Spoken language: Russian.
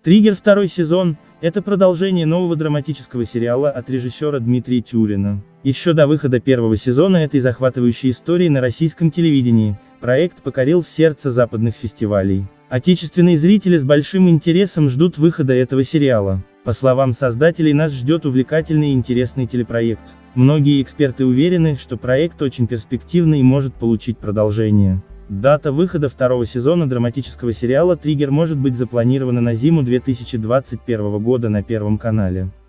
«Триггер» второй сезон – это продолжение нового драматического сериала от режиссера Дмитрия Тюрина. Еще до выхода первого сезона этой захватывающей истории на российском телевидении, проект покорил сердце западных фестивалей. Отечественные зрители с большим интересом ждут выхода этого сериала. По словам создателей, нас ждет увлекательный и интересный телепроект. Многие эксперты уверены, что проект очень перспективный и может получить продолжение. Дата выхода второго сезона драматического сериала «Триггер» может быть запланирована на зиму 2021 года на Первом канале.